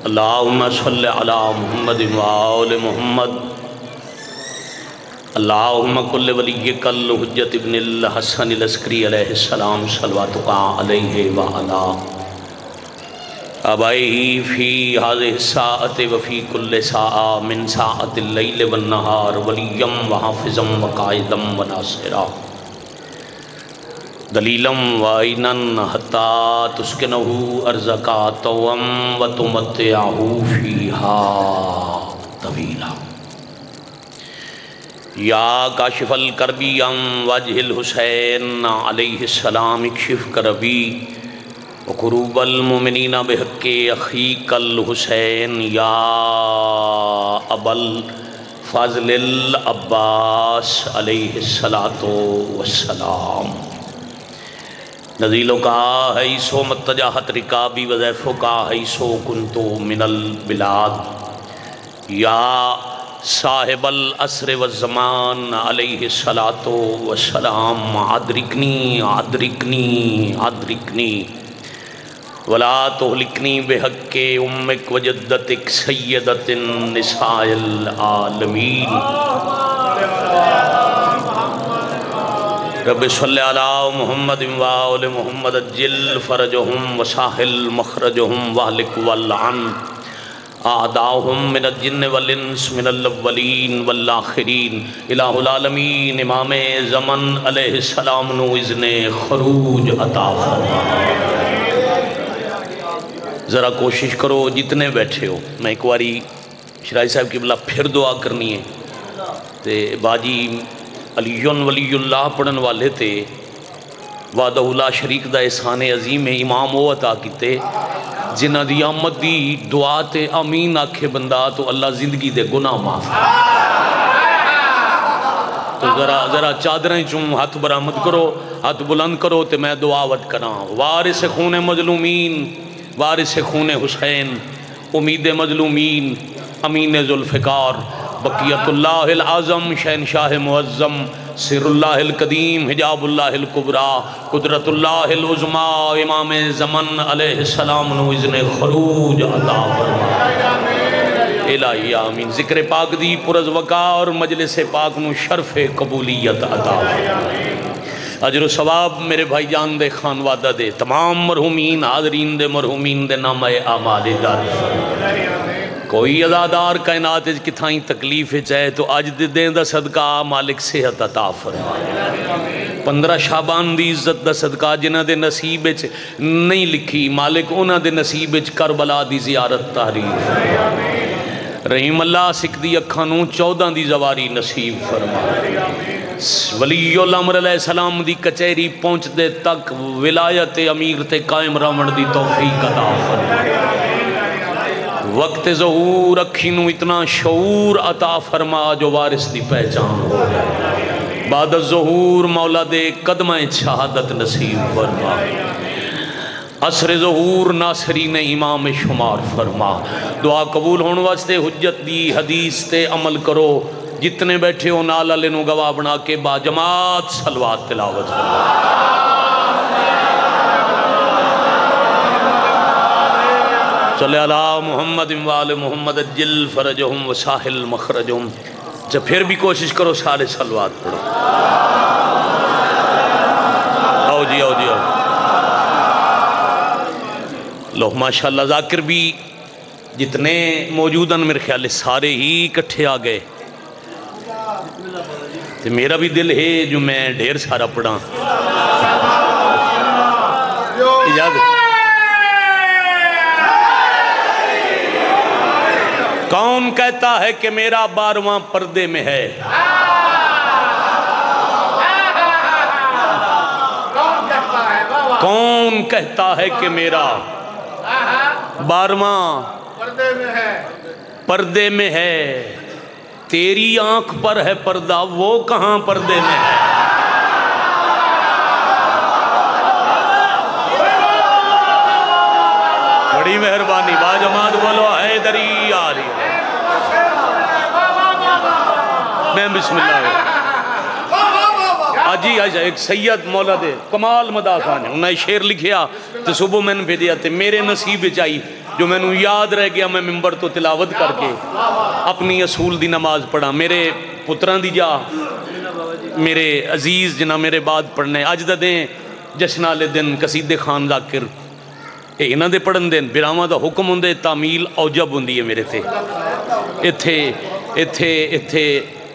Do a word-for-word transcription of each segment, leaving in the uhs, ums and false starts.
اللہم صلی علی محمد و آل محمد اللہم کل ولیک الحجت ابن الحسن العسکری علیہ السلام صلواتک علیہ وعلا آبائیہ فی هذه الساعة وفی کل ساعة من ساعة اللیل والنہار ولیم وحافظم وقائدم وناصرہ دلیلم وائنن حتی تسکنہو ارزقا توم وتمتعہو فیہا طویلا یا کاشف الکربی ام وجہ الحسین علیہ السلام اکشف کربی وقروب المؤمنین بحق اخیق الحسین یا ابل فضل العباس علیہ السلام نزیلوں کا حیثو متجاہت رکابی وزیفوں کا حیثو کنتو من البلاد یا صاحب العصر والزمان علیہ السلام عدرکنی عدرکنی عدرکنی ولا تہلکنی بحق امک وجدتک سیدت النساء العالمین رب صلی علی محمد و آل محمد اجل فرجہم وساحل مخرجہم واہلک والعن اعداؤہم من الجن والانس من الاولین والآخرین الہ العالمین امام زمن علیہ السلام نو اذن خروج عطا فرما۔ ذرا کوشش کرو جتنے بیٹھے ہو، میں ایک واری شرائی صاحب کی بلا پھر دعا کرنی ہے تے باجی علیون ولی اللہ پڑھن والے تے وعدہ لا شریک دا احسان عظیم امام وہ عطا کیتے جنہ دی آمد دی دعا تے آمین آکھے بندہ تو اللہ زندگی دے گناہ معاف تو ذرا ذرا چادریں چوں ہاتھ برآمد کرو، ہاتھ بلند کرو تے میں دعا وٹ کراں۔ وارث خون مظلومین، وارث خون حسین، امید مظلومین، امین ذوالفقار، بقیت اللہ العظم، شہنشاہ معظم، سر اللہ القدیم، حجاب اللہ الکبریٰ، قدرت اللہ العظمیٰ، امام زمن علیہ السلام نو اذن خروج عطا فرما۔ الہی آمین۔ ذکر پاک دی پرز وقار مجلس پاک نو شرف قبولیت عطا فرما۔ اجر و ثواب میرے بھائی جان دے خانوادہ دے تمام مرحومین حاضرین دے مرحومین دے نام اعمال دار کوئی عزادار کائنات اج کتھائیں تکلیف چاہے تو اج دے دیں دا صدقہ مالک صحت عطا فرمائے۔ پندرہ شعبان دی عزت دا صدقہ جنہ دے نصیب اچ نہیں لکھی مالک انہ دے نصیب اچ کربلا دی زیارت تحریف۔ رحیم اللہ سکھ دی اکھانوں چودہ دی زواری نصیب فرمائے۔ ولی الامر علیہ السلام دی کچہری پہنچ دے تک ولایت امیر تے قائم رامن دی توفیق عطا فرمائے۔ وقت ظہور اکھینو اتنا شعور عطا فرما جو وارث دی پہچان ہو جائے۔ بعد الظہور مولا دے قدمہ شہادت نصیب فرما۔ عصر ظہور ناصرین امام شمار فرما۔ دعا قبول ہونے واسطے حجت دی حدیث تے عمل کرو۔ جتنے بیٹھے ہو نال علی نو گواہ بنا کے با جماعت صلوات تلاوت فرما۔ صلی اللہ محمد و آل محمد اجل فرجہم وساحل مخرجہم۔ جب پھر بھی کوشش کرو سارے صلوات پڑھو۔ آؤ جی آؤ جی آؤ لو ماشاءاللہ ذاکر بھی جتنے موجودن میرے خیال سارے ہی کٹھے آ گئے تو میرا بھی دل ہے جو میں ڈھیر سارا پڑھا اجازت۔ کون کہتا ہے کہ میرا بارواں پردے میں ہے؟ کون کہتا ہے کہ میرا بارواں پردے میں ہے؟ تیری آنکھ پر ہے پردہ وہ کہاں پردے میں ہے؟ بڑی مہربانی باجماعت بولو حیدری آ رہی ہے۔ میں بسم اللہ آجی آجا ایک سید مولا دے کمال مدا خان ہے انہیں شیر لکھیا تو صبح میں نے بھیجیا تے میرے نصیب چاہی جو میں نو یاد رہ گیا میں ممبر تو تلاوت کر کے اپنی اصول دی نماز پڑھا. میرے پتران دی جا میرے عزیز جنا میرے بعد پڑھنے اج دا دیں جشن والے دن قصید خان ذاکر اے انہاں دے پڑھن دن براواں دا حکم ہوندے تعمیل اوجب ہوندی ہے میرے تے ایتھے ایتھے ایتھے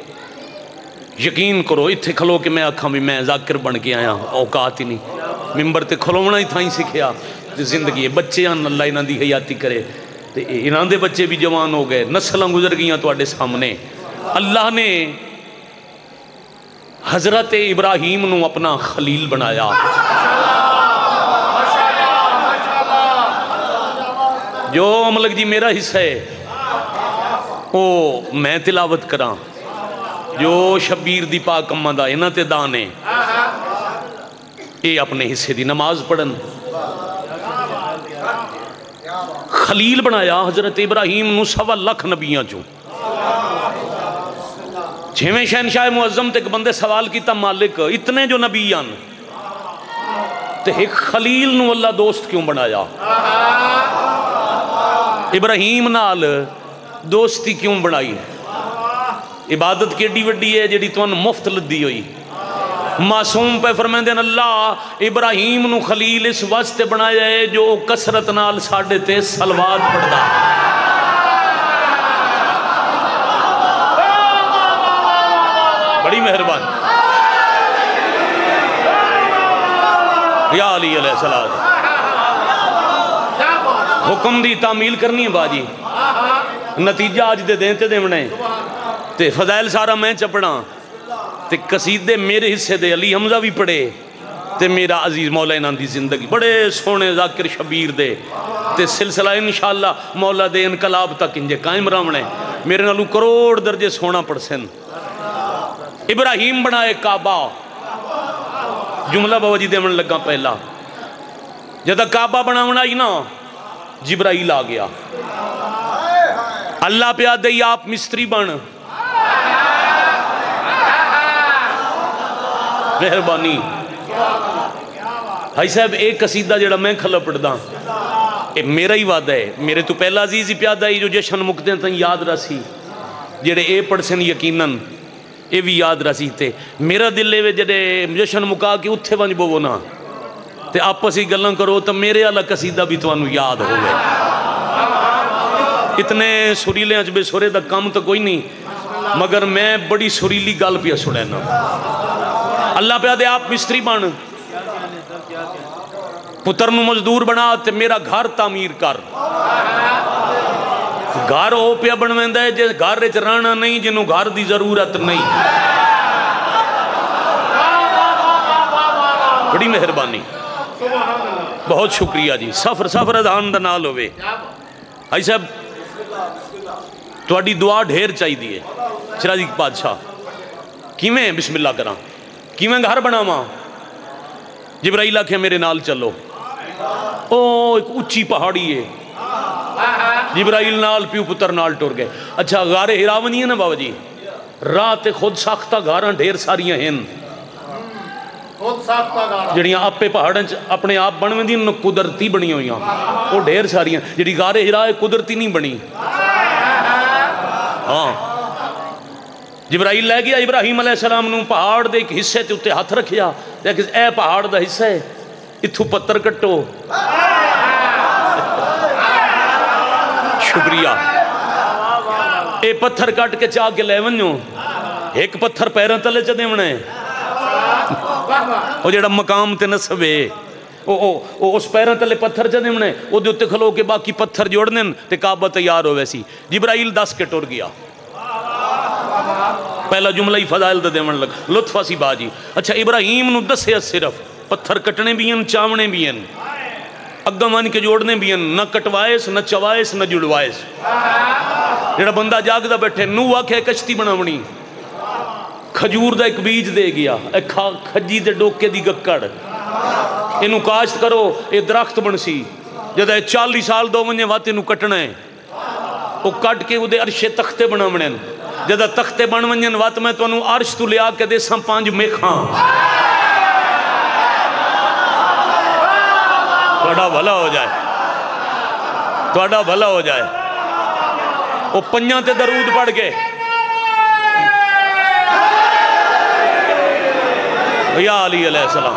یقین کرو ایتھے کھلو کہ میں آکھاں بھی میں ذاکر بن کے آیا اوقات ہی نہیں ممبر تے کھلونا ہی تھا ہی سکھیا زندگی ہے بچے آن اللہ انہاں دی حیاتی کرے تے انہاں دے بچے بھی جوان ہو گئے نسلاں گزر گئیاں تواڈے سامنے. اللہ نے حضرت ابراہیم نو اپنا خلیل بنایا. جو ملک جی میرا حصہ ہے او میں تلاوت کراں جو شبیر دی پاک اماں دا انہاں تے دانے اے اپنے حصے دی نماز پڑھن. خلیل بنایا حضرت ابراہیم نو سوا لکھ نبیاں چوں چھویں شہنشاہ معظم تے ایک بندے سوال کیتا مالک اتنے جو نبی آن تے ایک خلیل نو اللہ دوست کیوں بنایا ابراہیم نال دوستی کیوں بنائی عبادت کیڑی وڈی ہے جیڑی تو مفت لدی ہوئی معصوم پہ فرمائیں دین اللہ ابراہیم نو خلیل اس واسطے بنایا ہے جو کسرت نال ساڑھے تے سلوات پڑھدا بڑی مہربان یا علی علیہ السلام حکم دی تعمیل کرنی ہے باجی نتیجہ آج دے دیں تے دے منے تے فضائل سارا میں چپڑا تے قصیدے میرے حصے دے علی حمزہ بھی پڑھے تے میرا عزیز مولا انہاں دی زندگی بڑے سونے ذاکر شبیر دے تے سلسلہ انشاءاللہ مولا دے انقلاب تک انجے قائم رامنے میرے نالو کروڑ درجے سونا پڑسن. ابراہیم بنائے کعبہ جملہ باوجی دے من لگا پہلا جدہ کعبہ بناونا ہی نا جبرائیل آ گیا اللہ پہ آدھے یا آپ مستری بن مہربانی بھائی صاحب ایک قصیدہ جڑا میں کھلا پڑھ دا اے میرا ہی وعدہ ہے میرے تو پہلا عزیز ہی پیادہ ہی جو جشن مکتے ہیں یاد رسی جڑے اے پڑھ سن یقیناً اے بھی یاد رسی تے میرا دل لے جڑے جشن مکا کے اتھے ونج بو نا تے آپس ہی گلن کرو تو میرے والا قصیدہ بھی تو انہوں یاد ہو گئے اتنے سریلے عجبے سورے دا کام تو کوئی نہیں مگر میں بڑی سریلی گل پیا سنے نا اللہ پہ دے آپ مستری بن پتر نو مزدور بنا تے میرا گھر تعمیر کر گھر ہو پیا بنویندا ہے جے گھر وچ رہنا نہیں جنوں گھر دی ضرورت نہیں بڑی مہربانی بہت شکریہ جی سفر سفر ادھان دا نال ہوئے آئی صاحب تواڈی دعا ڈھیر چاہی دیئے شرازی بادشاہ کیویں بسم اللہ کراں کیویں گھر بناواں جبرائیل آکھے میرے نال چلو او ایک اچھی پہاڑی ہے جبرائیل نال پیو پتر نال ٹور گئے اچھا غار ہراون ہی ہے نا بابا جی رات خود ساختہ گھاراں ڈھیر ساریاں ہیں جڑیاں آپ پہ پہاڑاں اپنے آپ بنویں دی قدرتی بنی ہوئی ہیں وہ ڈھیر ساریاں جڑی غار ہرا قدرتی نہیں بنی ہاں جبرائیل لے گیا ابراہیم علیہ السلام نو پہاڑ دے ایک حصے تے اتے ہاتھ رکھیا لیکن اے پہاڑ دا حصہ ہے اتھو پتر کٹو شکریہ اے پتھر کٹ کے چاہ کے لے ونجو ایک پتھر پیروں تلے چا دیونے وہ جڑا مقام تے نصبے اس پیروں تلے پتھر چا دیونے وہ دے اتے کھلو کے باقی پتھر جوڑنے تے کعبہ تیار ہو ویسی جبرائیل دس کے ٹور گیا پہلا جملہ ہی فضائل دے دیون لگ لطفہ سی باجی اچھا ابراہیم نو دسے صرف پتھر کٹنے بھی ہیں چاونے بھی ہیں اگمان کے جوڑنے بھی ہیں نہ کٹوائیس نہ چوائیس نہ جڑوائیس جڑا بندہ جاگ دا بیٹھے نو آکھے کشتی بناونی کھجور دا ایک بیج دے گیا ایک کھجی دے ڈوکے دی گکڑ انہوں کاشت کرو اے درخت بنسی جدہ اے چالی سال دو منجے واتے انہوں کٹنا ہے وہ کٹ کے وہ دے عرشے تختے بناونے جدہ تختے بنونجن وات میں تو انہوں عرش تو لیا کے دے سم پانچ میکھاں بڑا بھلا ہو جائے تھوڑا بھلا ہو جائے وہ پنجاں تے درود پڑھ کے یا علی علیہ السلام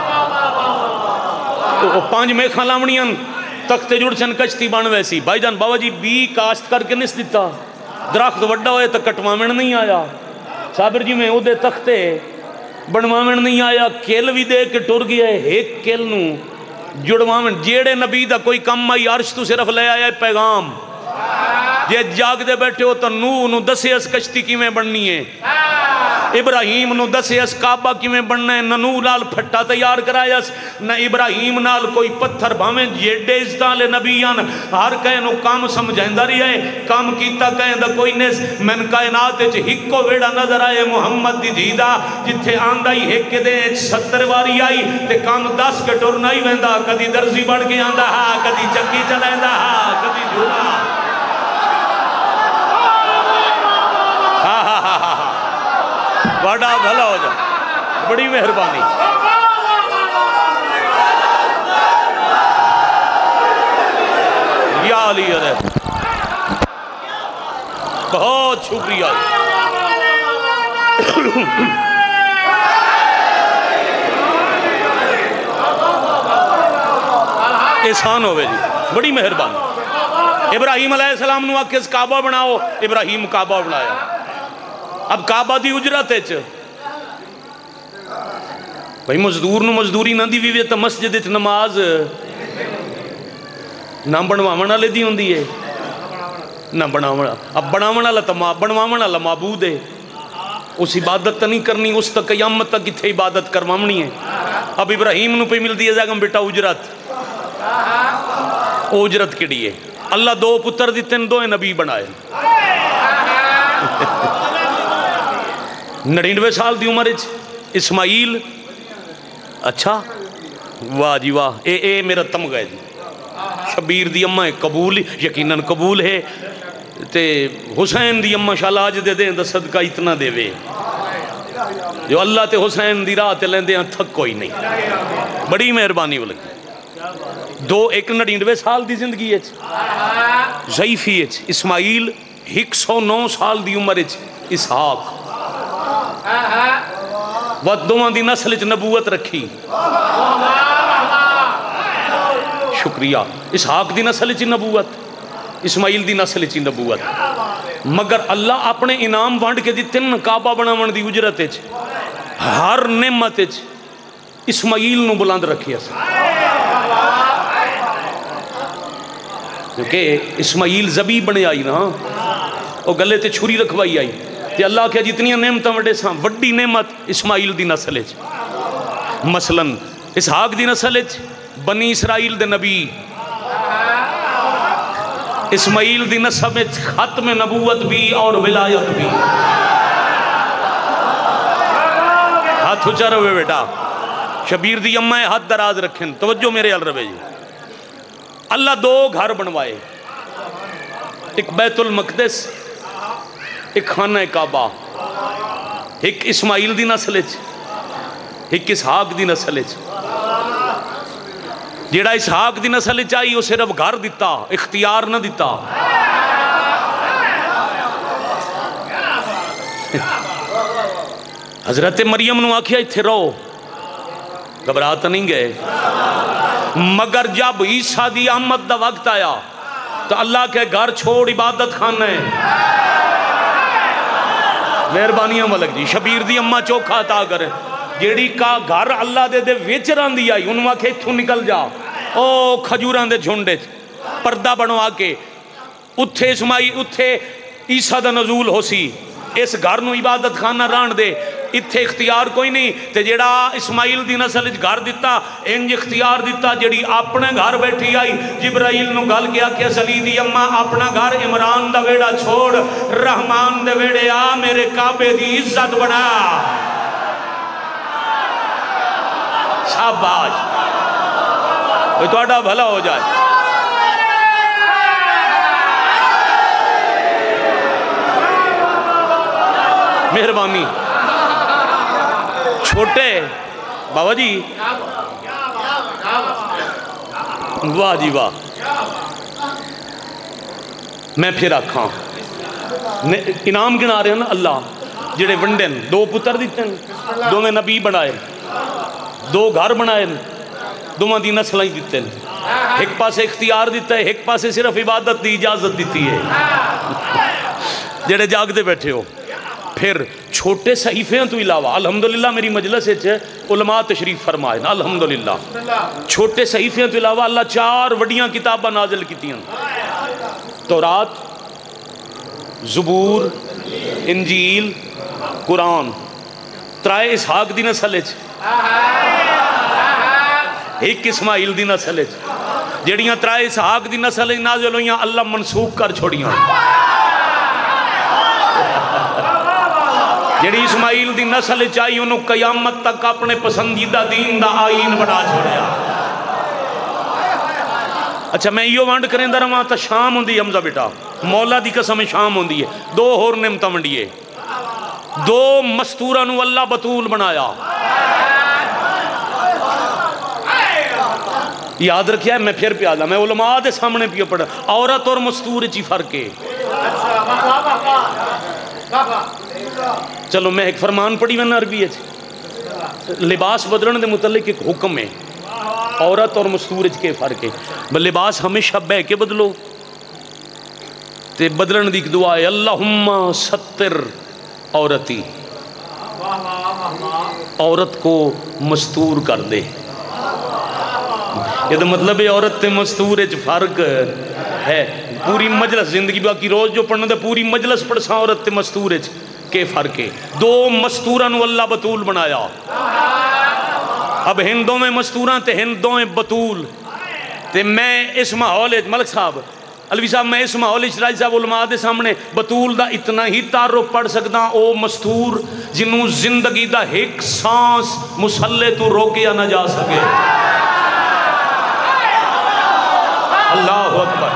وہ پانچ میخاں لاونیاں تخت جڑ چن کشتی بن ویسی بھائی جان بابا جی بی کاشت کر کے نس دیتا درخت وڈا ہوئے تو کٹوامن نہیں آیا صابر جی میں او دے تختے بنوامن نہیں آیا کل بھی دے کے ٹر گیا ہے ایک کل نو جڑوامن جیڑے نبی دا کوئی کم آئی عرش تو صرف لے آیا پیغام جے جاگ دے بیٹھے ہو تو نو نو دسے اس کشتی کی میں بننی ہے ابراہیم نو دسے اس کعبہ کی میں بننا ہے ننو نال پھٹا تیار کرایا نہ ابراہیم نال کوئی پتھر بھامیں جیڑے ازدالے نبیان ہر کہیں نو کام سمجھائیں داری ہے کام کیتا کہیں دا کوئی نیس من کائنات چھ ہکو ویڑا نظر آئے محمد دی دیدہ جتھے آندائی ہک کے دیں ستر واری آئی تے کام دس کے ٹورنائی ویندہ کدی درزی بڑھ کے آندہ ہاں کدی چکی چلائندہ ہاں کدی جھولا ہاں ہاں ہاں ہاں بڑا بھلا ہو جائے بڑی مہربانی یا علی علیہ بہت شکریہ احسان ہوئے جی بڑی مہربانی ابراہیم علیہ السلام نو آکس کعبہ بناؤ ابراہیم کعبہ بنایا اب کعبہ دی اجرت ہے بھئی مزدور نو مزدوری نہ دی ویوے تا مسجد اچھ نماز نہ بنوانا لے دی ہوں دی ہے نہ بنوانا اب بنوانا لتا بنوانا لما معبود ہے اس عبادت تا نہیں کرنی اس تا قیامت تک اتھے عبادت کروامنی ہے اب ابراہیم نو پہ مل دی ہے گم بیٹا اجرت اجرت کڑی ہے اللہ دو پتر دیتے ہیں دو نبی بنائے نڑینوے سال دی عمر اسماعیل اچھا واہ جی واہ اے اے میرا تم گئے جی شبیر دی اممہ قبول یقیناً قبول ہے تے حسین دی اممہ شالاج دے دیں دا صدقہ اتنا دے وے جو اللہ تے حسین دی راہ تے لیندے ہیں تھک کوئی نہیں بڑی مہربانی لگی دو ایک نڑینوے سال دی زندگی ہے ضعیفی ہے اسماعیل ایک سو نو سال دی عمر ہے اسحاق وہ دوان دی نسل چ نبوت رکھی شکریہ اسحاق دی نسل چ نبوت اسماعیل دی نسل چ نبوت مگر اللہ اپنے انعام وانڈ کے دیتن کعبہ بناون دی اجرت چ ہر نعمت چ اسماعیل نو بلند رکھی اس کیونکہ اسماعیل زبی بنے آئی نا وہ گلے تے چھری رکھوائی آئی تے اللہ کے جتنی نعمت وڈے ساں وڈی نعمت اسماعیل دی نسل ہے مثلاً اسحاق دی نسل ہے بنی اسرائیل دے نبی اسماعیل دی نسب ہے ختم نبوت بھی اور ولایت بھی ہاتھ اچھا روے بیٹا شبیر دی اممہ ہاتھ دراز رکھیں توجہ میرے ال روے جی اللہ دو گھر بنوائے ایک بیت المقدس ایک خانہ کعبہ ایک اسماعیل دی نسل ہے ایک اسحاق دی نسل ہے جیڑا اسحاق دی نسل چاہیے وہ صرف گھر دیتا اختیار نہ دیتا حضرت مریم نو آکھیا اتھے رہو گھبرات نہیں گئے مگر جب عیسیٰ دی آمد دا وقت آیا تو اللہ کے گھر چھوڑ عبادت خانہ ہے مہربانیاں ملک جی شبیر دی اممہ چوکھا تا کرے جیڑی کا گھر اللہ دے دے ویچران دی آئی انہوں آکھے اتھوں نکل جا او کھجوران دے جھنڈے پردہ بنوا کے اتھے اسمائی اتھے عیسیٰ دا نزول ہو سی اس گھر نو عبادت خانہ ران دے اتھے اختیار کوئی نہیں تے جیڑا اسماعیل دی نسل گھر دیتا انج اختیار دیتا جیڑی اپنے گھر بیٹھی آئی جبرائیل نو گل کیا کہ سلی دی اممہ اپنا گھر عمران دا ویڑا چھوڑ رحمان دے ویڑے آ میرے کعبے دی عزت بنا شاباش کوئی تو اڈا بھلا ہو جائے مہربانی چھوٹے بابا جی واہ جی واہ میں پھر آکھاں انعام گنا رہے ہیں نا اللہ جڑے ونڈن دو پتر دیتے ہیں دو میں نبی بنائے دو گھر بنائے دو دی نسل ہی دیتے ہیں ایک پاسے اختیار دیتا ہے ایک پاسے صرف عبادت دی اجازت دیتی ہے جڑے جاگ دے بیٹھے ہو پھر چھوٹے صحیفے ہیں تو علاوہ الحمدللہ میری مجلس ہے علماء تشریف فرمائے الحمدللہ چھوٹے صحیفے ہیں تو علاوہ اللہ چار وڈیاں کتابہ نازل کیتی ہیں تورات زبور انجیل قرآن ترائے اسحاق دی نسل ایک اسماعیل دی نسل جڑیاں ترائے اسحاق دی نسل نازل ہوئیاں اللہ منسوخ کر چھوڑیاں جڑی اسماعیل دی نسل چاہیے انہوں قیامت تک اپنے پسندیدہ دین دا آئین بڑھا چھوڑیا اچھا میں یہ وانڈ کریں در وہاں تا شام ہوں دی حمزہ بیٹا مولا دی قسم شام ہوں دی ہے دو ہور نمتہ منڈیے دو مستورہ نو اللہ بطول بنایا یاد رکھیا ہے میں پھر پیادا میں علماء دے سامنے پیا پڑھا عورت اور مستور چی فرق ہے چلو میں ایک فرمان پڑھی میں عربی ہے لباس بدلن دے متعلق ایک حکم ہے عورت اور مستور کے فرق ہے بل لباس ہمیشہ بہ کے بدلو تے بدلن دی دعا ہے اللہم ستر عورتی عورت کو مستور کر دے یہ تو مطلب ہے عورت تے مستور اچ فرق ہے پوری مجلس زندگی باقی روز جو پڑھنا دے پوری مجلس پڑھ سا عورت تے مستور اچ کے فرق ہے دو مستورہ نو اللہ بطول بنایا اب ہندوں میں مستورہ تے ہندوں میں بطول تے میں اس ماحول ملک صاحب علوی صاحب میں اس ماحول راج صاحب علماء دے سامنے بطول دا اتنا ہی تعارف پڑھ سکتا او مستور جنہوں زندگی دا ایک سانس مسلح تو روکیا نہ جا سکے اللہ اکبر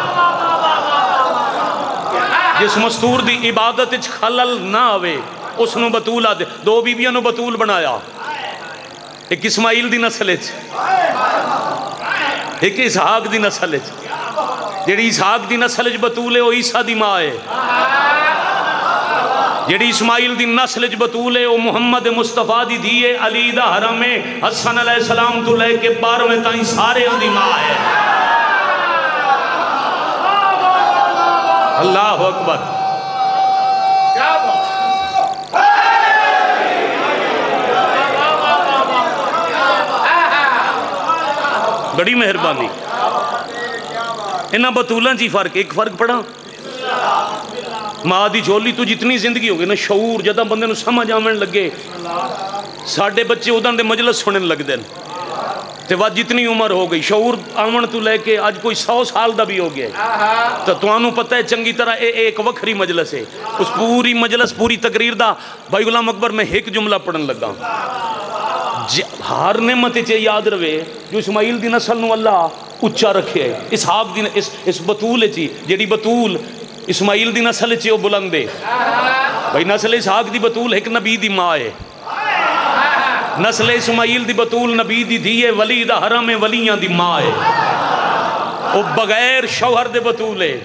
جس مستور دی عبادت اچھ خلل نہ آوے اس نو بطول آدھے دو بیبیاں نو بطول بنایا ایک اسماعیل دی نسل اچھ ایک اسحاق دی نسل اچھ جیڑی اسحاق دی نسل اچھ بطول ہے وہ عیسیٰ دی ماں ہے جیڑی اسماعیل دی نسل اچھ بطول ہے وہ محمد مصطفیٰ دی دیئے علی دا حرم حسن علیہ السلام تو لے کے بارویں تائیں سارے دی ماں ہے اللہ اکبر بڑی مہربانی انہاں بطولاں جی فرق ایک فرق پڑا ماں دی جھولی تو جتنی زندگی ہوگی نا شعور جدہ بندے نو سمجھ آمن لگے ساڑھے بچے ادھان دے مجلس سنن لگ دیں تے وہاں جتنی عمر ہو گئی شعور آمن تو لے کے آج کوئی سو سال دا بھی ہو گیا تو توانو پتہ ہے چنگی طرح اے ایک وکھری مجلس ہے اس پوری مجلس پوری تقریر دا بھائی غلام اکبر میں ایک جملہ پڑھن لگا ہار نعمت چے یاد روے جو اسماعیل دی نسل نو اللہ اچھا رکھے اسحاق دی اس, اس بطول چی جیڑی بطول اسماعیل دی نسل چے وہ بلندے بھائی نسل اسحاق دی بطول ایک نبی دی ماں ہے نسل اسماعیل دی بطول نبی دی دیئے ولی دا حرم ولیاں دی ماں ہے وہ بغیر شوہر دے بطول ہے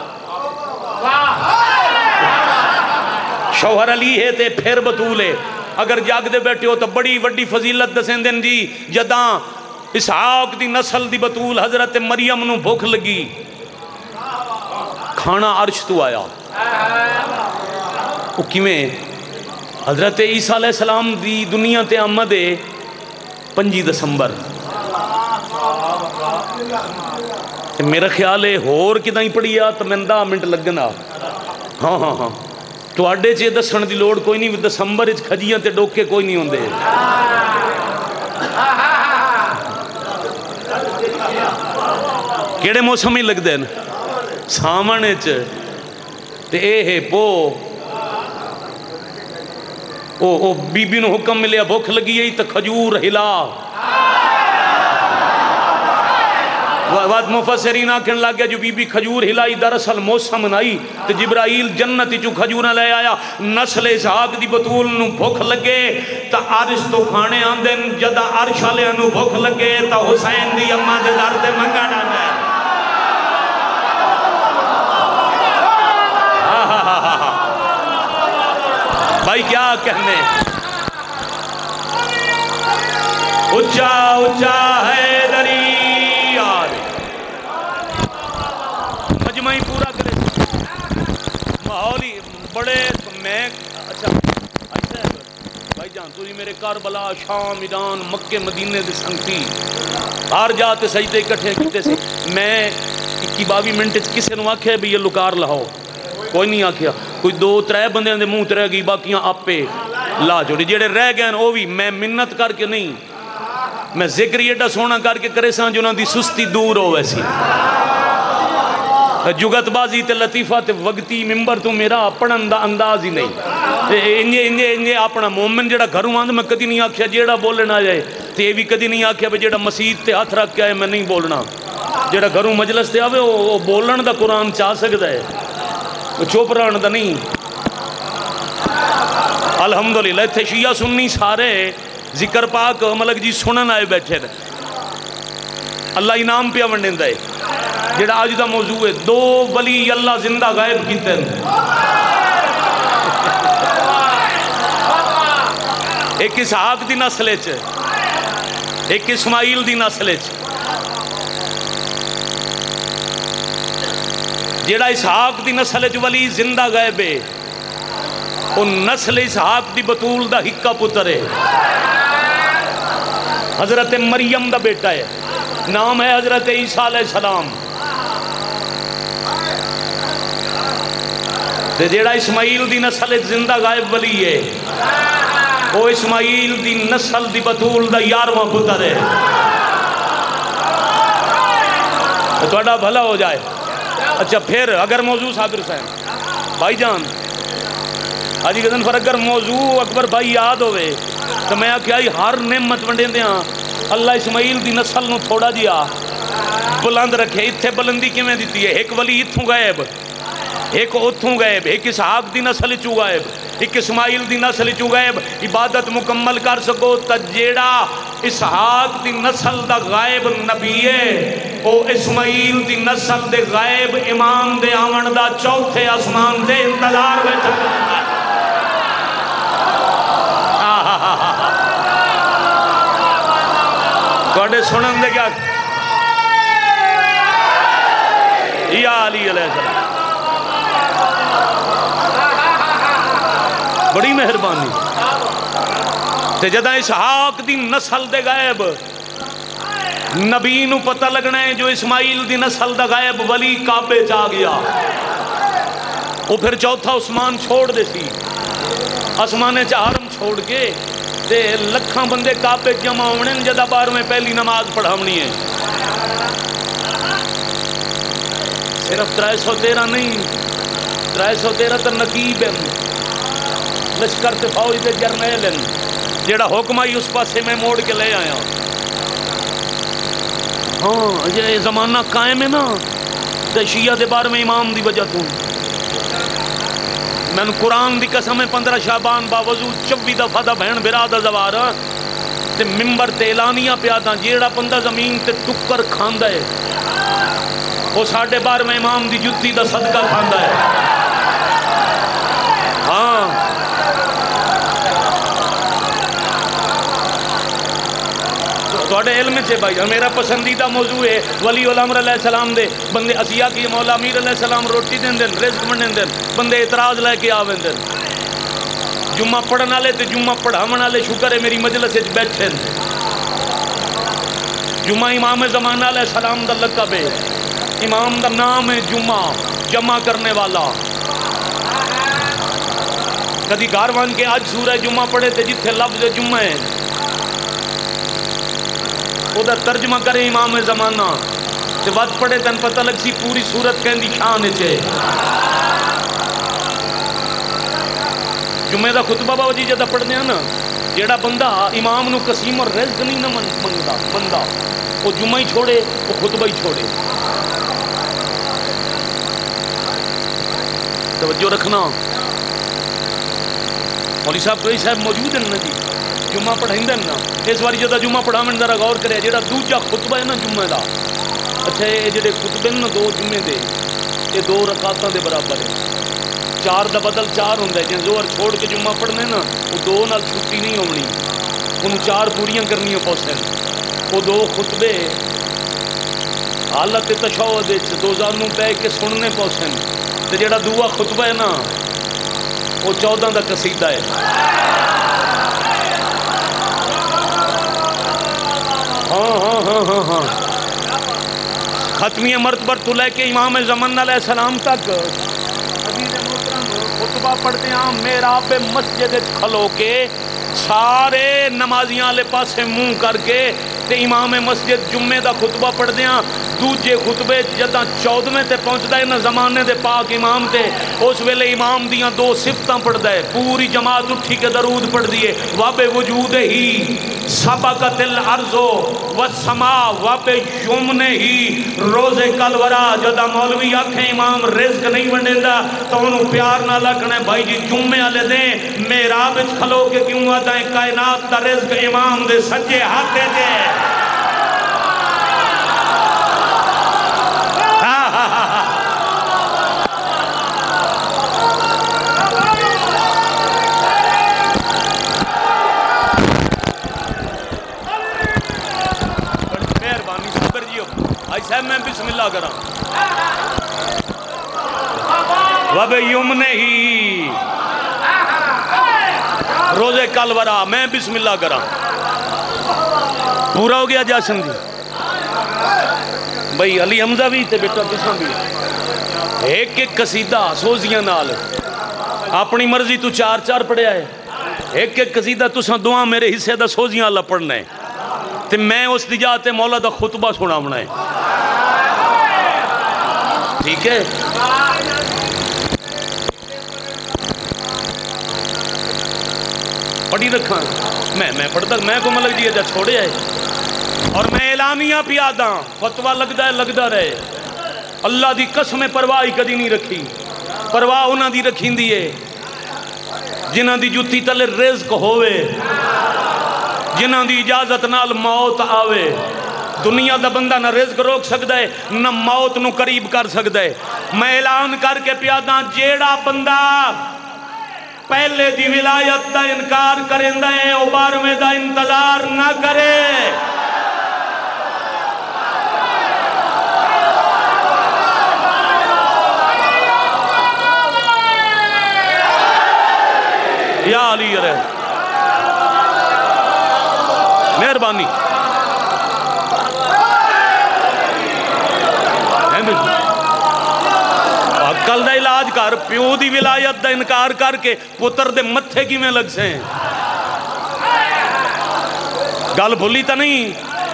شوہر علی ہے تے پھر بطول ہے اگر جاگ دے بیٹھے ہو تو بڑی وڈی فضیلت دسیں دن جی جداں اسحاق دی نسل دی بطول حضرت مریم نو بھوک لگی کھانا عرش تو آیا وہ کیویں حضرت عیسیٰ علیہ السلام دی دنیا تے آمد ہے پنجی دسمبر میرا خیال ہے ہور کدہ ہی پڑیا تو میں دہ منٹ لگنا ہاں ہاں ہاں تو آڈے چے دسن دی لوڑ کوئی نہیں دسمبر اچھ کھجیاں تے ڈوکے کوئی نہیں ہوندے کیڑے موسم ہی لگ دین سامن اچھ تے اے ہے پو او او بی بی نو حکم ملیا بھوک لگی ہے تو کھجور ہلا وقت مفسرین آکھن لگ گیا جو بی بی کھجور ہلائی دراصل موسم نائی تو جبرائیل جنتی جو کھجورہ لے آیا نسل اسحاق دی بطول نو بھوک لگے تا عرش تو کھانے آندن جدہ عرش علیہ نو بھوک لگے تا حسین دی اماں دے در دے منگا ڈانا ہے بھائی کیا کہنے اچھا اچھا ہے دریا مجمعی پورا کرے ماحول ہی بڑے میں اچھا اچھا ہے بھائی جان تو میرے کربلا شام ایران مکے مدینے دے سنگتی ہر جاتے سجدے اکٹھے کیتے سے میں اکی باوی منٹ کسے نو آکھیا بھی یہ لکار لاؤ کوئی نہیں آکھیا کوئی دو ترے بندے دے منہ ترے گئی باقیاں آپے لا چھوڑی جیڑے رہ گئے وہ بھی میں منت کر کے نہیں میں ذکر یہ ایڈا سونا کر کے کرے سان جو نہ دی سستی دور ہو ویسی جگت بازی تے لطیفہ تے وقتی ممبر تو میرا اپنا انداز ہی نہیں انجے انجے انجے اپنا مومن جڑا گھروں آندھ میں کدی نہیں آکھیا جیڑا بولنا جائے تے یہ بھی کدی نہیں آکھیا بھی جیڑا مسجد تے ہاتھ رکھ کے آئے میں نہیں بولنا جیڑا گھروں مجلس تے آوے وہ بولن دا قرآن چاہ سکتا ہے وہ چوپ رہن دا نہیں الحمدللہ تھے شیعہ سنی سارے ذکر پاک ملک جی سنن آئے بیٹھے رہے اللہ انعام پہ ونڈن دے جڑا آج دا موضوع ہے دو ولی اللہ زندہ غائب کیتے ہیں ایک اسحاق دی نسل ہے ایک اسماعیل دی نسل ہے جڑا اسحاق دی نسل ہے ولی زندہ غائب ہے ان نسل اسحاق دی بطول دا ہکا پتر ہے حضرت مریم دا بیٹا ہے نام ہے حضرت عیسیٰ علیہ السلام جیڑا اسماعیل دی نسل زندہ غائب ولی ہے وہ اسماعیل دی نسل دی بطول دا یارواں پتر ہے تو اڈا بھلا ہو جائے اچھا پھر اگر موضوع صابر صاحب بھائی جان آجی کے دن پر اگر موضوع اکبر بھائی یاد ہوئے تو میں کیا ہر نعمت ونڈے دیا اللہ اسماعیل دی نسل نو تھوڑا جیا بلند رکھے اتھے بلندی کی میں دیتی ہے ایک ولی اتھوں غائب ایک اتھوں غائب ایک اسحاق دی نسل چو غائب ایک اسماعیل دی نسل چو غائب عبادت مکمل کر سکو تجیڑا اسحاق دی نسل دا غائب نبی ہے او اسماعیل دی نسل دے غائب امام دے آمن دا چوتھے آسمان دے انتظار بیٹھا کوڑے سنن دے کیا یا علی علیہ السلام بڑی مہربانی تے جدہ اسحاق دی نسل دے غائب نبی نو پتہ لگنا ہے جو اسماعیل دی نسل دا غائب ولی کعبے جا گیا وہ پھر چوتھا عثمان چھوڑ دے سی آسمان چہارم چھوڑ کے تے لکھاں بندے کعبے جمع ہونے جدہ بار میں پہلی نماز پڑھاونی ہے صرف ترائے سو تیرہ نہیں ترائے سو تیرہ تر نقیب ہیں لشکر تے فوج دے جرنیل ہیں جیڑا حکم آئی اس پاسے میں موڑ کے لے آیا ہاں یہ زمانہ قائم ہے نا تے شیعہ دے بار میں امام دی وجہ تو میں قرآن دی قسم پندرہ شعبان باوضو چوی دفعہ دا بہن برادہ زوارا تے ممبر تے اعلانیاں پیادا جیڑا بندہ زمین تے ٹکر کھاندا ہے وہ ساڑھے بار میں امام دی جتی دا صدقہ کھاندا ہے ہاں توڑے علم چھے بھائی میرا پسندیدہ موضوع ہے ولی الامر علیہ السلام دے بندے اسیہ کی مولا امیر علیہ السلام روٹی دیں دیں رزق منڈیں دیں بندے اعتراض لے کے آویں دیں جمعہ پڑھنا لے تے جمعہ پڑھامنا لے شکر ہے میری مجلس اچھ بیٹھیں جمعہ امام زمانہ علیہ السلام دا لقب ہے امام دا نام ہے جمعہ جمع کرنے والا کدی گاروان کے آج سورہ جمعہ پڑھے تے جتھے لفظ جمعہ ہے ادھر ترجمہ کرے امام زمانہ تے وقت پڑھے تن پتہ لگ سی پوری صورت کہندی شان چھے جمعہ دا خطبہ باوجی جدہ پڑھ دیا نا جیڑا بندہ امام نو قسیم اور رزق نہیں نہ منگدا بندہ وہ جمعہ ہی چھوڑے وہ خطبہ ہی چھوڑے توجہ رکھنا مولی صاحب کوئی صاحب موجود ہیں نا جی جمعہ پڑھائیں دیں نا اس باری جدہ جمعہ پڑھا میں ذرا غور کرے جیڑا دوجہ خطبہ ہے نا جمعہ دا اچھا یہ جڑے خطبے نا دو جمعے دے یہ دو رکعتاں دے برابر ہے چار دا بدل چار ہوں جی زہر چھوڑ کے جمعہ پڑھنے نا وہ دو نال چھٹی نہیں ہونی انہوں چار پوریاں کرنی پوسن وہ دو خطبے حالت تشہد دو زانوں بہ کے سننے پوسن تو جڑا دعا خطبہ ہے نا وہ چودہ دا قصیدہ ہے ہاں ہاں ہاں ہاں ہاں ختمیہ مرتبہ تو لے کے امام زمان علیہ السلام تک خطبہ پڑھتے ہیں محراب مسجد کھلو کے سارے نمازیاں لے پاسے منہ کر کے تے امام مسجد جمعے دا خطبہ پڑھتے ہیں دوجے خطبے جداں چودھویں تے پہنچدا ہے نا زمانے دے پاک امام تے اس ویلے امام دیاں دو صفتاں پڑھدا ہے پوری جماعت اٹھی کے درود پڑھ دیے واب وجود ہی سبقت الارض والسماء واب یمنے ہی روز کلورا جدا مولوی آکھیں امام رزق نہیں ونڈیندا تو انہوں پیار نہ لکھنے بھائی جی جمعے والے دیں محراب وچ کھلو کے کیوں آتا ہے کائنات دا رزق امام دے سجے ہاتھ دے ایسا میں بسم اللہ کرا وب یمنے ہی روزے کلورا میں بسم اللہ کرا پورا ہو گیا جاشن جی بھئی علی حمزہ بھی تے بیٹا بسم بھی ایک ایک قصیدہ سوزیاں نال اپنی مرضی تو چار چار پڑھیا ہے ایک ایک قصیدہ تو ساں دعا میرے حصے دا سوزیاں اللہ پڑھنا ہے تے میں اس دی جاتے مولا دا خطبہ سنا ہونا ہے ٹھیک ہے پڑھی رکھاں میں میں پڑھتا میں کو ملک جی جا چھوڑے آئے اور میں اعلانیہ پیادا فتوہ لگدا ہے لگدا رہے اللہ دی قسم پرواہی کدی نہیں رکھی پرواہ انہاں دی رکھیں دیئے جنہاں دی جتی تلے رزق ہوئے جنہاں دی اجازت نال موت آوے دنیا دا بندہ نہ رزق روک سکتا ہے نہ موت نو قریب کر سکتا ہے میں اعلان کر کے پیادا جیڑا بندہ پہلے دی ولایت دا انکار کرندہ ہے او بارہویں دا انتظار نہ کرے یا علی رہ مہربانی عقل دا علاج کر پیو دی ولایت دا انکار کر کے پتر دے متھے کی میں لگ سے گل بھولی تا نہیں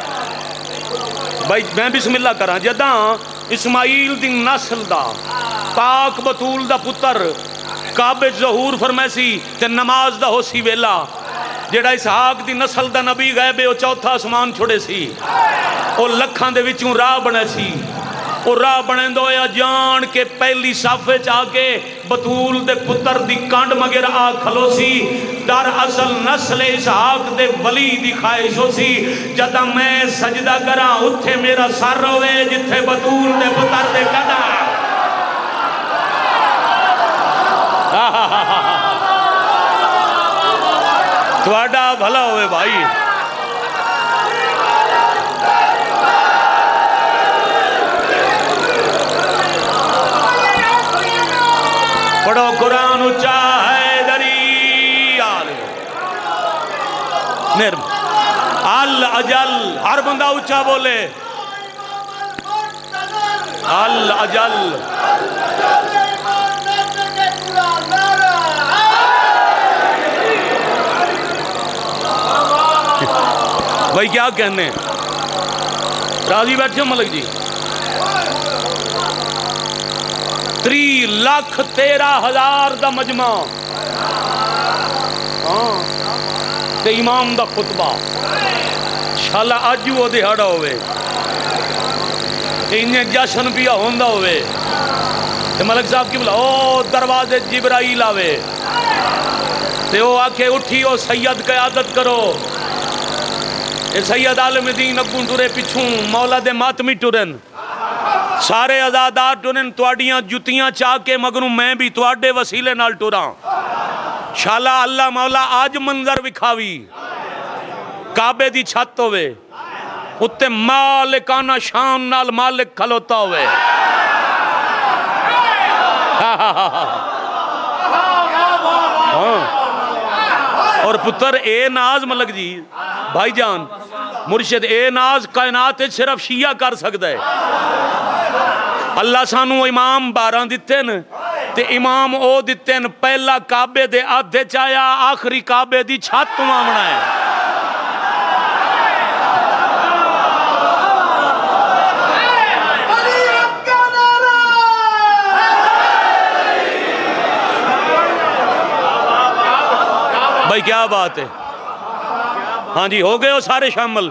بھائی میں بسم اللہ کراں جداں اسماعیل دی نسل دا پاک بطول دا پتر کعبے ظہور فرمیسی تے نماز دا ہو سی ویلا جیڑا اسحاق دی نسل دا نبی غیبے او چوتھا آسمان چھوڑے سی او لکھاں دے وچوں راہ بنے سی او راہ بنے دویا جان کے پہلی صافے چاہ کے بطول دے پتر دی کانڈ مگر آ کھلو سی در اصل نسل اسحاق دے ولی دی خواہش ہو سی جدا میں سجدہ کراں اتھے میرا سر ہوئے جتھے بطول دے پتر دے کدا تواڈا بھلا ہوئے بھائی پڑھو قرآن اچھا ہے دری آلے نرم ال-اجل ہر بندہ اچھا بولے ال-اجل بھائی کیا کہنے راضی بیٹھے ہو ملک جی تری لاکھ تیرہ ہزار دا مجمع ہاں تے امام دا خطبہ شالا آج وہ دہاڑا ہوئے انہیں جشن پیا ہوندہ ہوئے تے ملک صاحب کی بلا او دروازے جبرائیل آوے تے او آکھے اٹھی او سید قیادت کرو اے سید عالم دین اگوں ٹورے پچھوں مولا دے ماتمی ٹورن سارے عزادار ٹرن تواڈیاں جتیاں چاہ کے مگروں میں بھی تواڈے وسیلے نال ٹراں شالا اللہ مولا آج منظر وکھاوی کعبے دی چھت ہوئے اتے مالکانہ شان نال مالک کھلوتا ہوئے اور پتر اے ناز ملک جی بھائی جان مرشد اے ناز کائنات صرف شیعہ کر سکتا ہے اللہ سانو امام بارہ دیتے ہیں تے امام او دیتے ہیں پہلا کعبے دے آدھے چایا آخری کعبے دی چھت مامنا ہے بھائی کیا بات ہے ہاں جی ہو گئے ہو سارے شامل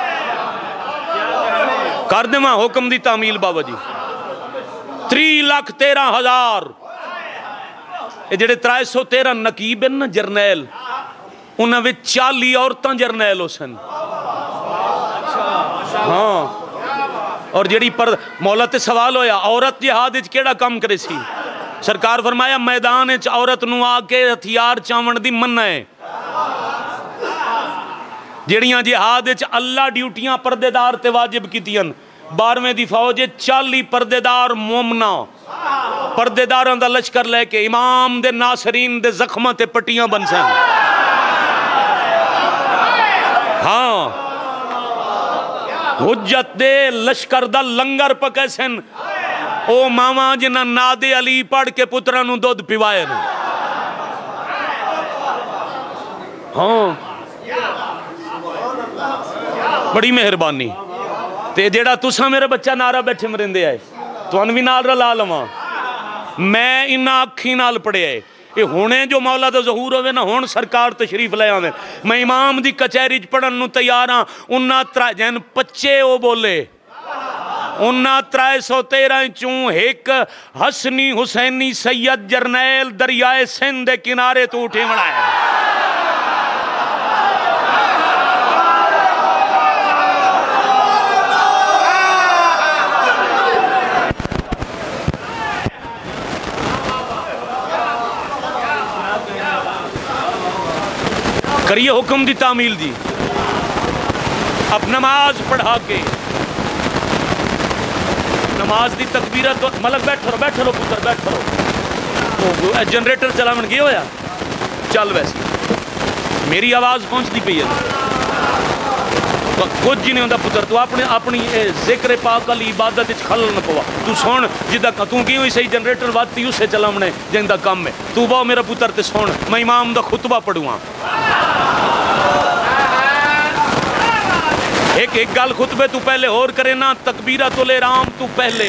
کر دے ماں حکم دی تعمیل بابا جی تری لاکھ تیرہ ہزار یہ جڑے ترائے سو تیرہ نقیب ہیں نا جرنیل انہاں وچ چالی عورتاں جرنیل ہو سن ہاں اور جڑی پر مولا تے سوال ہویا عورت جہاد وچ کیڑا کام کرے سی سرکار فرمایا میدان وچ عورت نو آ کے ہتھیار چاون دی منع ہے جڑیاں جہاد وچ اللہ ڈیوٹیاں پردے دار تے واجب کیتیاں بارہویں دی فوج چالی پردے دار مومنا پردے داراں دا لشکر لے کے امام دے ناصرین دے زخماں تے پٹیاں بن سن ہاں حجت دے لشکر دا لنگر پکے سن او ماما جنہ ناد علی پڑھ کے پترانو دودھ پیوائے نے ہاں بڑی مہربانی تے جیڑا تسا میرے بچہ نارا بیٹھے مرندے آئے تو انوی نال رلا لواں میں انہا اکھی نال پڑے آئے یہ ہونے جو مولا دا ظہور ہوئے نا ہون سرکار تشریف لے آویں میں امام دی کچہری پڑھن نو تیاراں انہا ترائے جن پچے او بولے انہا ترائے سو تیرہ چون ایک حسنی حسینی سید جرنیل دریائے سندھ کنارے تو اٹھے مڑائے کریے حکم دی تعمیل دی اب نماز پڑھا کے نماز دی تکبیرت ملک بیٹھ رو بیٹھ رو پتر بیٹھ رو جنریٹر چلا من گئے ہویا چل ویسے میری آواز پہنچ دی پئی ہے کچھ جی نہیں ہوندہ پتر تو اپنے اپنی ذکر پاک علی عبادت اچھ خلل نہ پوا تو سون جدہ تو کیوں ہی صحیح جنریٹر بات تھی اسے چلا منے جن دا کام میں تو باؤ میرا پتر تے سون میں امام دا خطبہ پڑھواں ایک ایک گال خطبے تو پہلے اور کرے نا تکبیرۃ الارام تو پہلے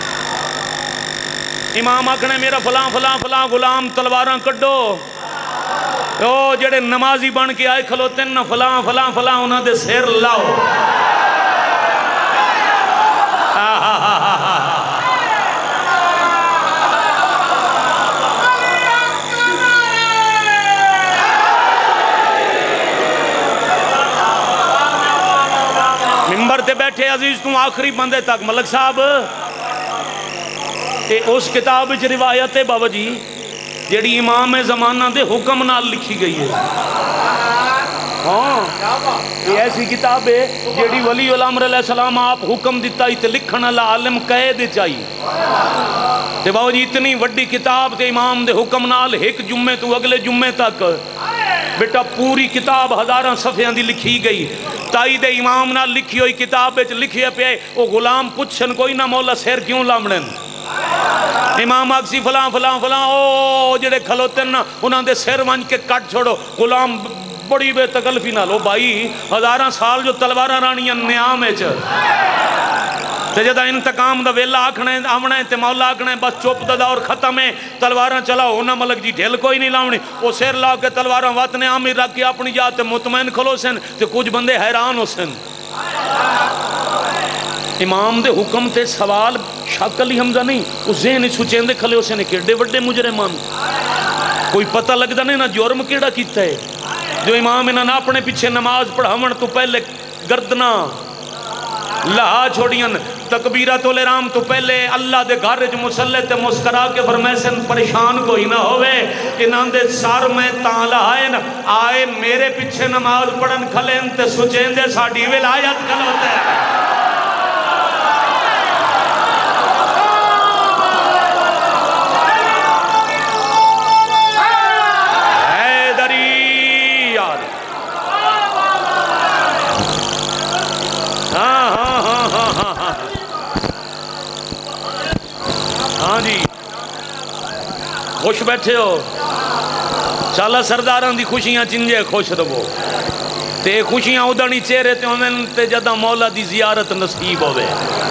امام آکھنے میرا فلاں فلاں فلاں غلام تلواراں کڈو او جڑے نمازی بن کے آئے کھلوتے ہیں نا فلاں فلاں فلاں انہاں دے سیر لاؤ ممبر تے بیٹھے عزیز تم آخری بندے تک ملک صاحب اے اس کتاب وچ روایت ہے بابا جی جیڑی امام زمانہ دے حکم نال لکھی گئی ہے ہاں یہ ایسی کتاب ہے جیڑی ولی الامر علیہ السلام آپ حکم دیتا ہی تے لکھن اللہ عالم قید چاہیے تے بابا جی اتنی وڈی کتاب تے امام دے حکم نال ایک جمعے تو اگلے جمعے تک بیٹا پوری کتاب ہزاراں صفحیاں دی لکھی گئی تائی دے امام نال لکھی ہوئی کتاب وچ لکھی پے او غلام پوچھن کوئی نہ مولا سیر کیوں لامڑن امام آکسی فلاں فلاں فلاں او جڑے کھلوتے نا انہاں دے سیر ونج کے کٹ چھوڑو غلام بڑی بے تکلفی نال او بھائی ہزاراں سال جو تلواراں رانیاں نیام وچ تے جدا انتقام دا ویلا آکھنے آمنے تے مولا آکھنے بس چوپ دا دور ختم ہے تلواراں چلاؤ ہونا ملک جی ڈھیل کوئی نہیں لاؤنی او سیر لا کے تلواراں وطن عامر رکھ کے اپنی جاتے مطمئن کھلو سن تے کچھ بندے حیران ہو سن امام دے حکم تے سوال شک علی حمزہ نہیں اس ذہن سوچیں دے کھلے ہو سن کیڑے بڑے مجرمان کوئی پتہ لگتا نہیں نہ جرم کیڑا کیتا ہے جو امام انہاں اپنے پیچھے نماز پڑھاون تو پہلے گردنا لہا چھوڑیاں تکبیرۃ الارام تو پہلے اللہ دے گھر وچ مصلی تے مسکرا کے فرمائے سن پریشان کوئی نہ ہوئے انہاں دے سر میں تاں لہائے آئے میرے پیچھے نماز پڑھن کھلیں تے سوچیں دے ساڈی ولایت کھلوتے ہیں ہاں جی خوش بیٹھے ہو چالا سرداران دی خوشیاں چنجے خوش رہو تے خوشیاں ادھنی چہرے تے ہوئن تے جدہ مولا دی زیارت نصیب ہوئے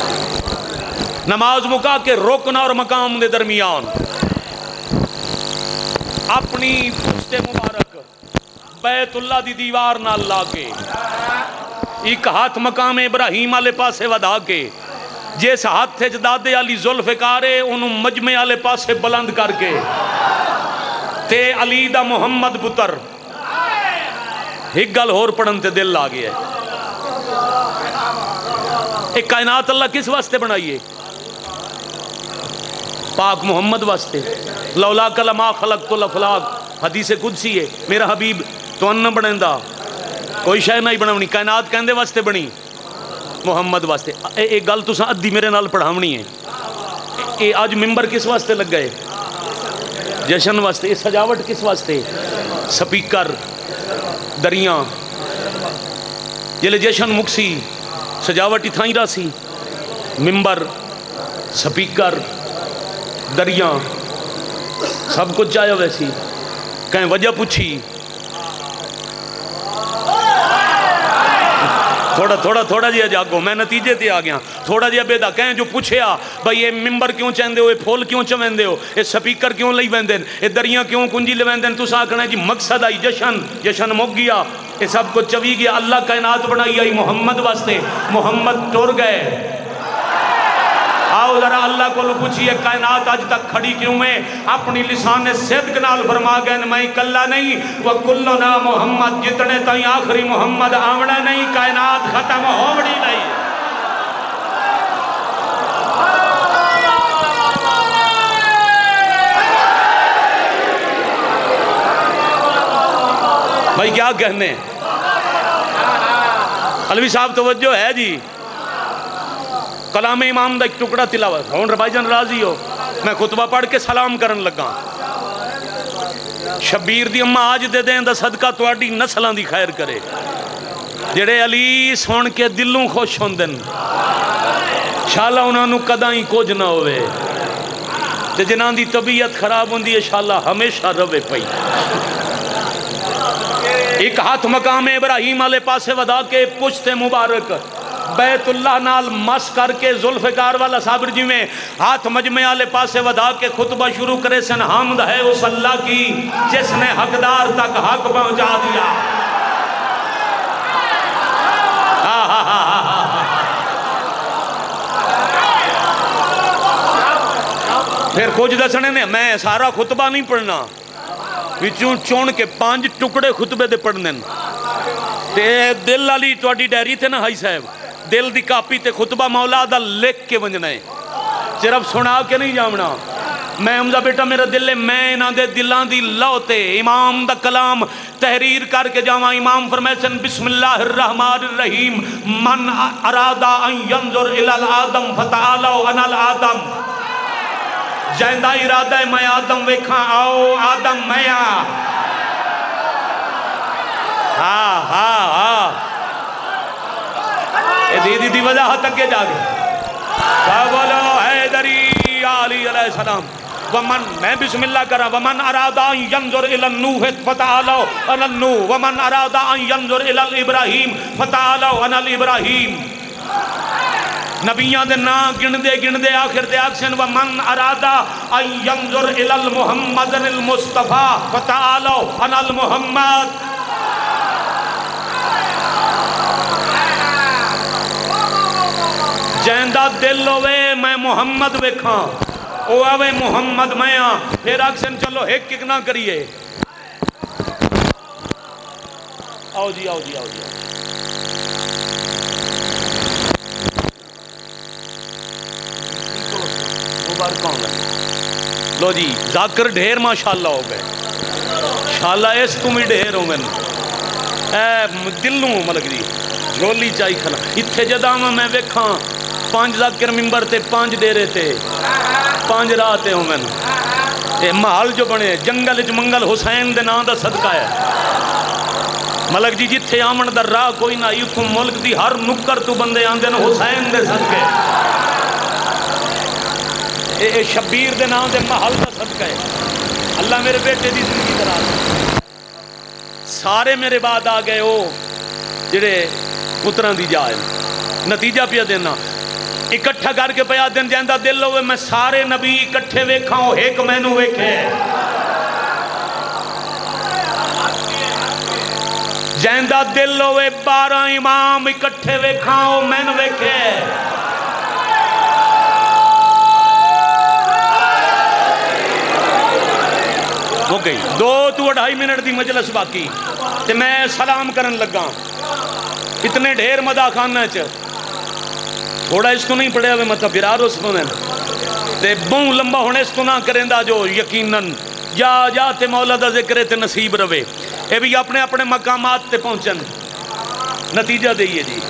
نماز مکا کے رکن اور مقام دے درمیان اپنی پشت مبارک بیت اللہ دی دیوار نہ لا کے ایک ہاتھ مقام ابراہیم آلے پاسے ودا کے جیسا ہاتھ تھے جدادے علی ذوالفقارے انہوں مجمع آلے پاسے بلند کر کے تے علی دا محمد پتر ایک گل ہور پڑھن تے دل آگئے ایک کائنات اللہ کس واسطے بنائیے پاک محمد واسطے لولا کلما خلقت الافلاق حدیث قدسی ہے میرا حبیب تو ان بنندہ کوئی شے نہیں بناونی کائنات کہندے واسطے بنی محمد واسطے ایک گل تساں ادھی میرے نال پڑھاونی ہے اے آج ممبر کس واسطے لگ گئے جشن واسطے یہ سجاوٹ کس واسطے سپیکر دریاں جلے جشن مکسی سجاوٹ اتھائیں راسی ممبر سپیکر دریاں سب کچھ چاہے ویسی کہیں وجہ پوچھی تھوڑا تھوڑا تھوڑا جیا جاگو میں نتیجے تے آ گیا تھوڑا جیا بیدا کہیں جو پوچھیا بھئی یہ ممبر کیوں چاہندے ہو یہ پھول کیوں چویندے ہو یہ سپیکر کیوں لئی ویندے یہ دریاں کیوں کنجی لے ویندے تو ساکھنا ہے جی مقصد آئی جشن جشن مک گیا یہ سب کچھ چوی گیا اللہ کائنات بنائی آئی محمد واسطے محمد ٹور گئے آؤ ذرا اللہ کو لو پوچھئے کائنات آج تک کھڑی کیوں میں اپنی لسان صدق نال فرما گئے میں کلہ نہیں وَكُلُّنَا محمد جتنے تائیں آخری محمد آمڑا نہیں کائنات ختم ہوڑی نہیں بھائی کیا کہنے علوی صاحب توجہ ہے جی کلام امام دا ایک ٹکڑا تلاوت ہون ربائی جان راضی ہو میں خطبہ پڑھ کے سلام کرن لگا شبیر دی اممہ آج دے دیں دا صدقہ تواڈی نسلان دی خیر کرے جڑے علی سون کے دلوں خوش ہوندن شاءاللہ انہوں نے قدائیں کچھ نہ ہوئے تے جنان دی طبیعت خراب ہوندی ہے شاءاللہ ہمیشہ روے پئی ایک ہاتھ مقام ابراہیم علیہ پاسے ودا کے پشت مبارک بیت اللہ نال مس کر کے ذوالفقار والا صابر جی میں ہاتھ مجمع والے پاسے ودا کے خطبہ شروع کرے سن حمد ہے اس اللہ کی جس نے حقدار تک حق پہنچا دیا پھر کچھ دسنے نے میں سارا خطبہ نہیں پڑھنا وچوں چون کے پانچ ٹکڑے خطبے دے پڑھنے تے دل علی توڑی ڈیری تھے نا ہائی صاحب دل دی کاپی تے خطبہ مولا دا لکھ کے ونجنا ہے صرف سنا کے نہیں جامنا میں حمزہ بیٹا میرا دل ہے میں نہ دے دلان دی لوتے امام دا کلام تحریر کر کے جاما امام فرمائے سن بسم اللہ الرحمن الرحیم من ارادہ ان ینظر الالآدم فتعالو انا الآدم جائندہ ارادہ ہے میں آدم ویکھاں آؤ آدم میں آ ہاں ہاں ہاں دی دی دی وضاحت تک کے جا گئے فَبَلَوْ حَيْدَرِي عَلِي علیہ السلام وَمَن میں بسم اللہ کرا وَمَن أَرَادَ أَن يَنظُرْ إِلَى النُّوحِ فَتَعَالَوْا أَنَا النُّوحِ وَمَن أَرَادَ أَن يَنظُرْ إِلَى الْإِبْرَاهِيمِ فَتَعَالَوْا أَنَا الْإِبْرَاهِيمِ نبیان دے نا گن دے گن دے آخر دے آکسن وَمَن أَرَادَ أَن يَنظُرْ إِلَى الْمُحَمَّدِ الْمُصْطَفَى فَتَعَالَوْا أَنَا الْمُحَمَّدِ جہندہ دل ہوئے میں محمد ویکھاں او آوے محمد میں آں پھر آکسن چلو ایک ایک نہ کریے آؤ جی آؤ جی آؤ جی پاؤں لو جی ذاکر ڈھیر ماشاءاللہ ہو گئے شاءاللہ اس تو بھی ڈھیر ہو گئے اے دلوں ملک جی جھولی چاہی کھلا اتھے جدا میں ویکھاں پانچ ذاکر ممبر تے پانچ ڈیرے تے پانچ راتے ہوں میں اے محل جو بنے جنگل اچ منگل حسین دے نام دا صدقہ ہے ملک جی جتھے آمن دا راہ کوئی نہ اتھوں ملک دی ہر نکر تو بندے آندے نا حسین دے صدقے اے, اے شبیر دے نام دے محل دا صدقہ ہے اللہ میرے بیٹے دی زندگی دراز سارے میرے بعد آ گئے ہو جڑے پتران دی جائے نتیجہ پیا دینا اکٹھا کر کے پیا دن جائندہ دل ہوئے میں سارے نبی اکٹھے ویکھا ہوں ایک مینو ویکھے جائندہ دل ہوئے بارہ امام اکٹھے ویکھا ہوں مینو ویکھے ہو گئی دو تو اڑھائی منٹ دی مجلس باقی تے میں سلام کرن لگا اتنے ڈھیر مدہ خانہ چا تھوڑا اس کو نہیں پڑھے ہوئے مطلب برار اس کو نہیں تے بہن لمبا ہونے اس کو نہ کریں دا جو یقیناً یا یا تے مولا دا ذکر تے نصیب روے اے بھی اپنے اپنے مقامات تے پہنچن نتیجہ دئیے جی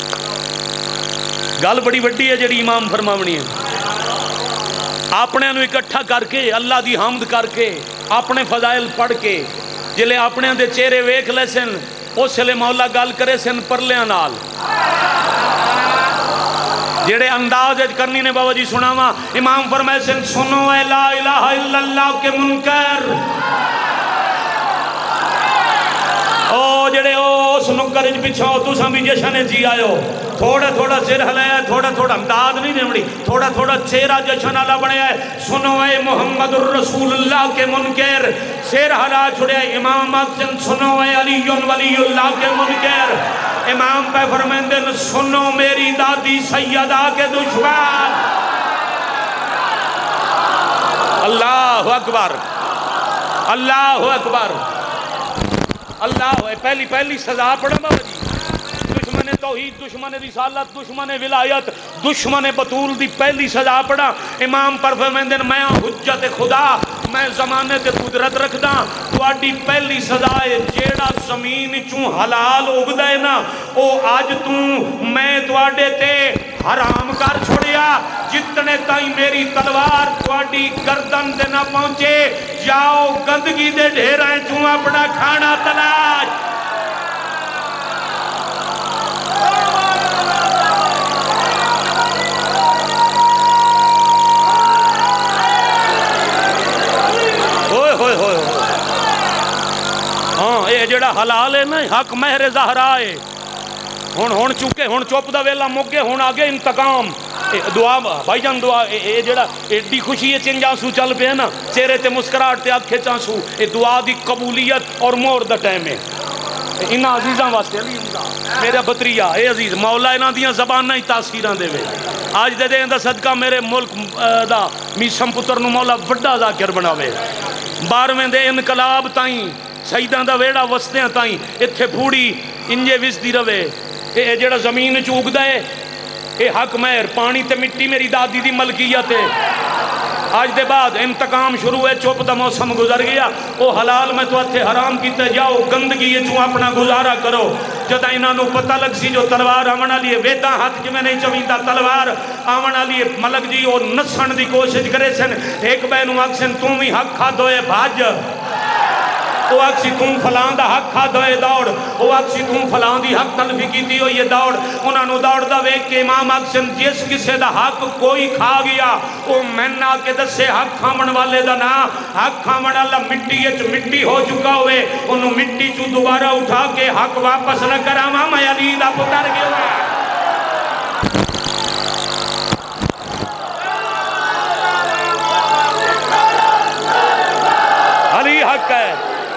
گل بڑی وڈی ہے جڑی امام فرماونی ہے اپنے انو اکٹھا کر کے اللہ دی حمد کر کے اپنے فضائل پڑھ کے جلے اپنے دے چہرے ویکھ لے سن اس لئے مولا گل کرے سن پرلیاں نال جڑے انداز کرنی نے بابا جی سناوا امام فرمائے سن سنو اے لا الہ الا اللہ کے منکر او جڑے او اس نکر اچ پچھاؤ تو ساں بھی جشن جی آئے ہو تھوڑا تھوڑا سر ہلایا ہے تھوڑا تھوڑا امداد نہیں دیمڑی تھوڑا تھوڑا چہرہ جشن اللہ بڑھے ہے سنو اے محمد الرسول اللہ کے منکر سر ہلا چھڑے امام اکسن سنو اے علی ولی اللہ کے منکر امام پہ فرمیندن سنو میری دادی سیدہ کے دشمن اللہ اکبر اللہ اکبر اللہ پہلی پہلی سزا پڑھا بابا جی دشمن توحید دشمن رسالت دشمن ولایت دشمن بطول دی پہلی سزا پڑھا امام پر فرمیندن میں حجت خدا میں زمانے تے قدرت رکھ دا تواڈی پہلی سزا ہے جیڑا زمین چوں حلال اگدا ہے نا او آج توں میں تواڈے تے حرام کر چھوڑیا جتنے تائیں میری تلوار تواڈی گردن دے نہ پہنچے جاؤ گندگی دے ڈھیرائیں چوں اپنا کھانا تلاش ہوئے ہوئے ہوئے ہاں یہ جڑا حلال ہے نا حق مہر زہرا ہے ہون ہون چکے ہون چوپ دا ویلا موکے ہون آگے انتقام دعا بھائی جان دعا اے جڑا ایڈی خوشی ہے چنجانسو چل پہ ہے نا چہرے تے مسکراٹ تے آنکھیں چانسو اے دعا دی قبولیت اور مور دا ٹائم ہے انہاں عزیزاں واسطے علی میرا بطریہ اے عزیز مولا انہاں دیاں زبانہ ہی تاثیران دے وے آج دے دے اندہ صدقہ میرے ملک دا میسم پتر نو مولا وڈا ذاکر بناوے بارویں دے انقلاب تائیں سیدان دا ویڑا وستیاں تائیں اتھے پھوڑی انجے وس دی روے اے جڑا زمین چوک دے اے حق مہر پانی تے مٹی میری دادی دی ملکیت ہے آج دے بعد انتقام شروع ہے چوپ دا موسم گزر گیا او حلال میں تو اتھے حرام کیتے جاؤ گندگی یہ چوں اپنا گزارا کرو جدا انہاں نو پتہ لگ سی جو تلوار آمنا لیے ویدہ ہاتھ جو میں نہیں چویندہ تلوار آمنا لیے ملک جی او نسن دی کوشش کرے سن ایک بینو اکسن تم ہی حق کھا دوئے بھاج او اکسی تم فلان دا حق کھا دوئے دوڑ او اکسی تم فلان دی حق تلفی کی دیو یہ دوڑ انہاں نو دوڑ دا ویک کے امام اکسن جس کسے دا حق کوئی کھا گیا او مینہ کے دسے حق کھامن والے دا نا حق کھامن اللہ مٹی اچ مٹی ہو چکا ہوئے انہوں مٹی چو دوبارہ اٹھا کے حق واپس نہ کرا ماما علی دا پتر گیا علی حق ہے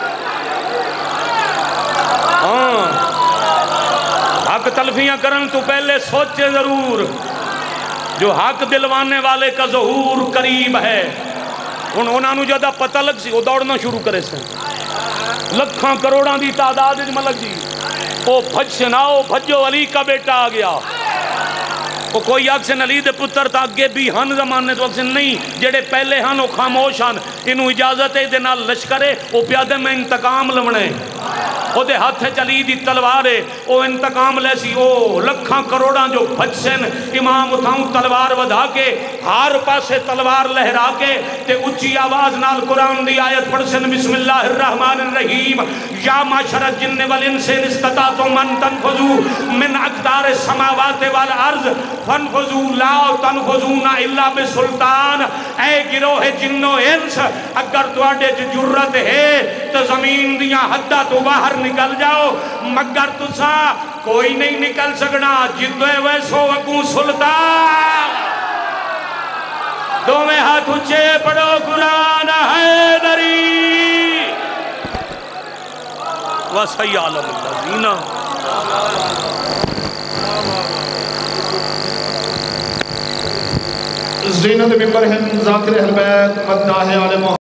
حق تلفیاں کرن تو پہلے سوچے ضرور جو حق دلوانے والے کا ظہور قریب ہے انہوں نے جدہ پتہ لگ سی وہ دوڑنا شروع کرے سے لکھاں کروڑاں دی تعداد ملک جی او بھج سے ناؤ بھجو علی کا بیٹا آ گیا وہ کوئی اکسن علی دے پتر تا اگے بھی ہن زمانے تو اکسن نہیں جڑے پہلے ہن وہ خاموش ہن انہوں اجازت ہے دے نال لشکرے وہ پیادے میں انتقام لمنے وہ دے ہاتھ چلی دی تلوارے وہ انتقام لے سی او لکھاں کروڑاں جو بچسن امام اتھاؤں تلوار ودھا کے ہار پاسے تلوار لہرا کے تے اچھی آواز نال قرآن دی آیت پڑھسن بسم اللہ الرحمن الرحیم یا معشر الجن والانس ان استطعتم ان تنفذوا من اقدار السماوات والارض فانفذوا لا تنفذون الا بسلطان اے گروہ جن و انس اگر تواڈے جرت ہے تو زمین دیاں حداں تو باہر نکل جاؤ مگر تسا کوئی نہیں نکل سکنا جدوے ویسو وکوں سلطان دو میں ہاتھ اچھے پڑھو قرآن حیدری وَسَيَّ عَلَمِ الَّذِينَ زینت ممبر ہم ذاکر اہل بیت مداح عالم